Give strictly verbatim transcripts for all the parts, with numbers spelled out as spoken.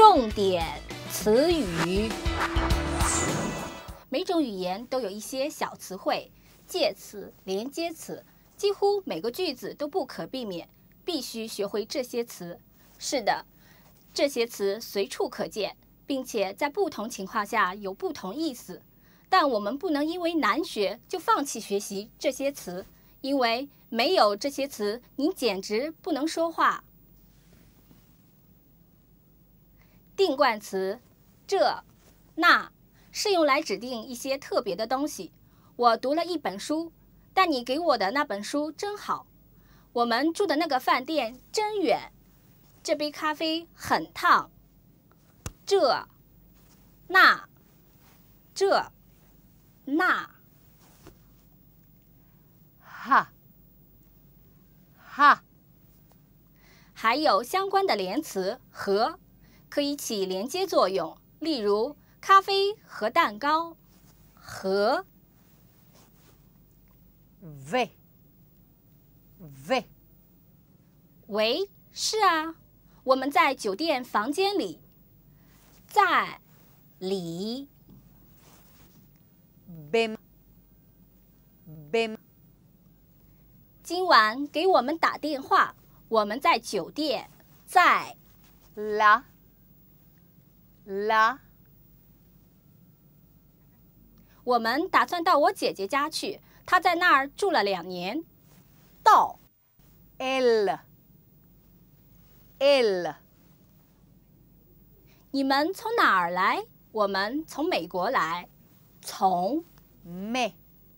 重点词语。每种语言都有一些小词汇、介词、连接词，几乎每个句子都不可避免，必须学会这些词。是的，这些词随处可见，并且在不同情况下有不同意思。但我们不能因为难学就放弃学习这些词，因为没有这些词，你简直不能说话。定冠词这、那是用来指定一些特别的东西。我读了一本书，但你给我的那本书真好。我们住的那个饭店真远，这杯咖啡很烫。这、那、这、那。 哈，哈， 还有相关的连词和，可以起连接作用，例如咖啡和蛋糕。和 v v 喂，是啊，我们在酒店房间里。在里 bim bim 今晚给我们打电话，我们在酒店。在 la la 我们打算到我姐姐家去，她在那儿住了两年。到 el el 你们从哪儿来？我们从美国来。从 me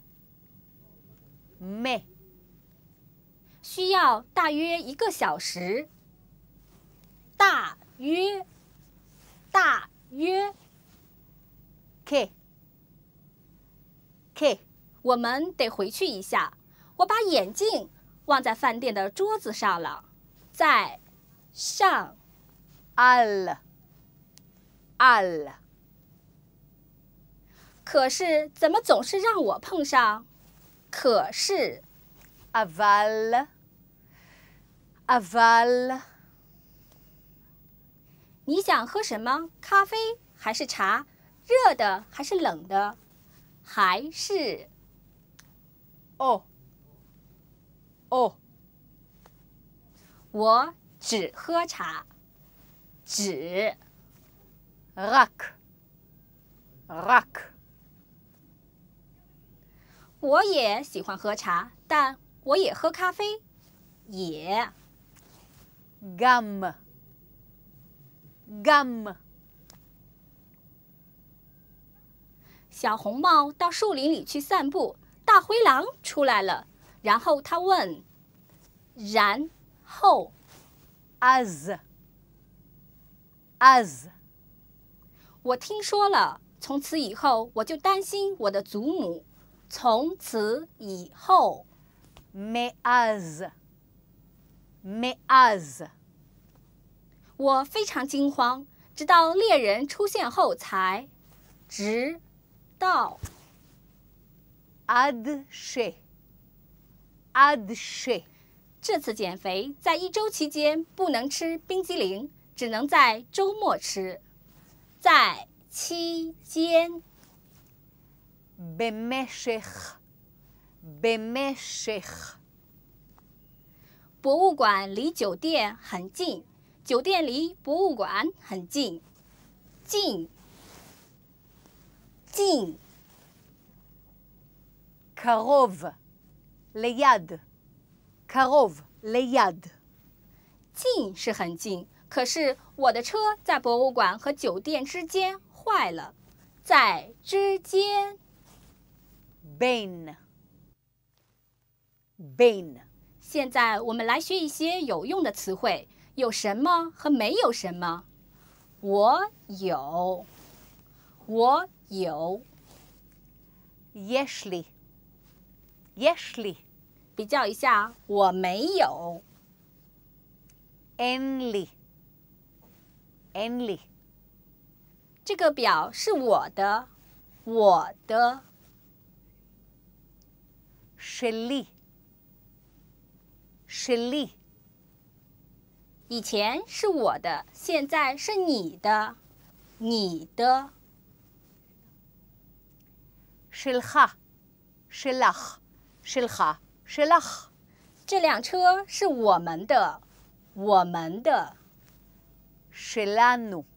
me 需要大约一个小时。大约大约 que que 我们得回去一下，我把眼镜忘在饭店的桌子上了。在上 al al 可是怎么总是让我碰上？可是 aval aval 你想喝什么？咖啡还是茶？热的还是冷的？还是 o o 我只喝茶。只 rak rak 我也喜欢喝茶，但我也喝咖啡。也 gam gam 小红帽到树林里去散步，大灰狼出来了，然后他问：然后 az az 我听说了，从此以后我就担心我的祖母。从此以后 meaz meaz 我非常惊慌，直到猎人出现后才直到 ad she ad she 这次减肥在一周期间不能吃冰激凌，只能在周末吃。在期间 bemeshech bemeshech 博物馆离酒店很近，酒店离博物馆很近。近近 karov ליד karov ליד 近是很近，可是我的车在博物馆和酒店之间坏了。在之间 בין בין 现在我们来学一些有用的词汇，有什么和没有什么。我有，我有。 יש לי יש לי 比较一下，我没有。 אין לי אין לי 这个表是我的，我的。 שלי שלי 以前是我的，现在是你的，你的。 שלך, שלך, שלך, שלך. 这辆车是我们的，我们的。 שלנו,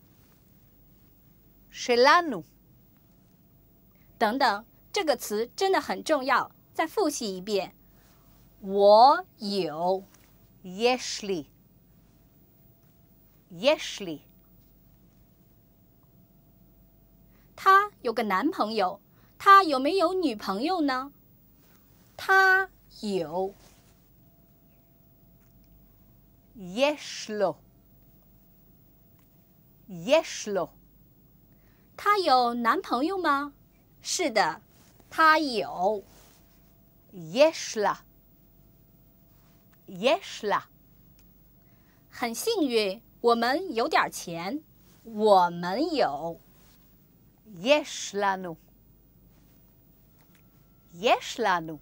שלנו. 等等，这个词真的很重要，再复习一遍。我有。 יש לי, יש לי. 他有个男朋友，他有没有女朋友呢？他有。 יש לו, יש לו. 他有男朋友吗？是的，他有。 יש לה, יש לה. 很幸运，我们有点钱，我们有。 יש לנו, יש לנו.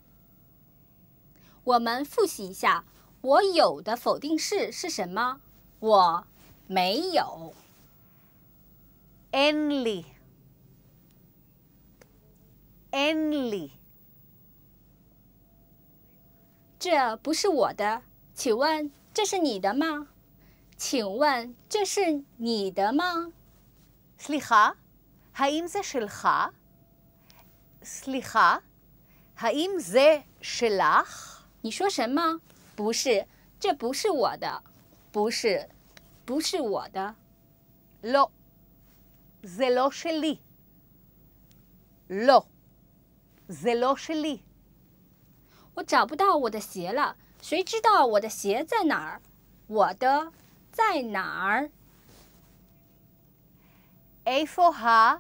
我们复习一下，我有的否定式是什么？我没有。 אין לי, אין לי. 这不是我的，请问这是你的吗？请问这是你的吗？ סליחה, האם זה שלך? סליחה, האם זה שלך? 你说什么？不是，这不是我的，不是，不是我的。 לא, זה לא שלי. לא, זה לא שלי. 我找不到我的鞋了，谁知道我的鞋在哪儿？我的在哪儿？ איפה ה...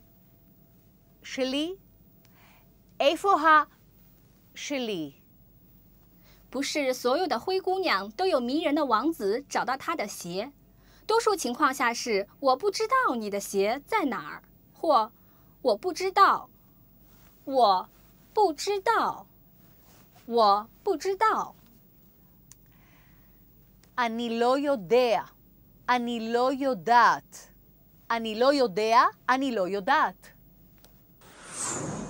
שלי? איפה ה... שלי? 不是所有的灰姑娘都有迷人的王子找到她的鞋，多数情况下是我不知道你的鞋在哪儿，或我不知道，我不知道，我不知道。 אני לא יודע. אני לא יודעת. אני לא יודע, אני לא יודעת.